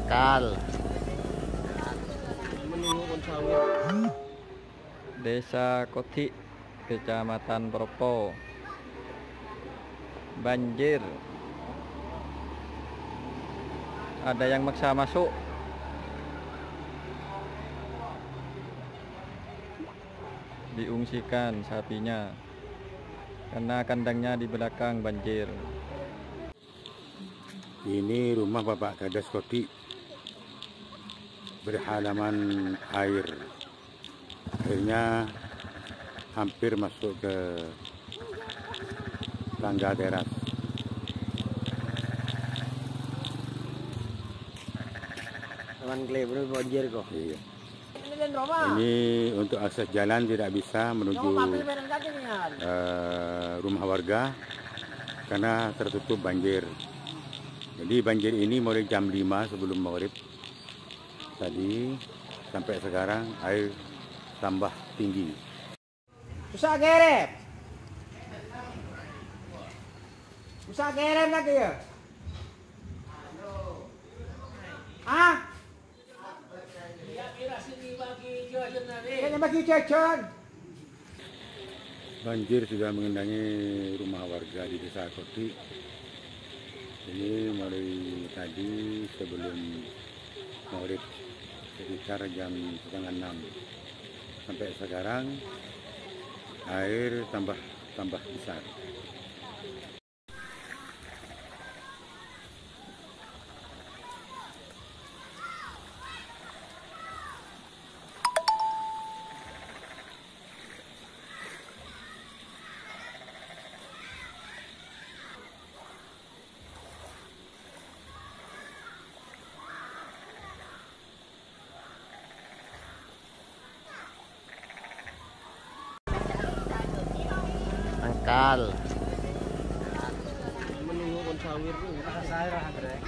Angkal. Desa Koti, Kecamatan Propo. Banjir. Ada yang maksa masuk. Diungsikan sapinya karena kandangnya di belakang banjir. Ini rumah Bapak Kades Koti berhalaman air. Airnya hampir masuk ke tangga teras. Teman kleber banjir kok. Iya. Ini untuk akses jalan tidak bisa menuju rumah warga karena tertutup banjir. Jadi banjir ini mulai jam 5 sebelum maghrib tadi sampai sekarang air tambah tinggi. Usah kerep. Usah kerep lagi ya. Ah? Ini bagi jajan. Banjir sudah mengendangi rumah warga di Desa Koti. Ini mulai tadi sebelum maghrib sekitar jam 5:30 sampai sekarang air tambah besar. Angkal. Menunggu kon sawir tuh. Saya lah Greg.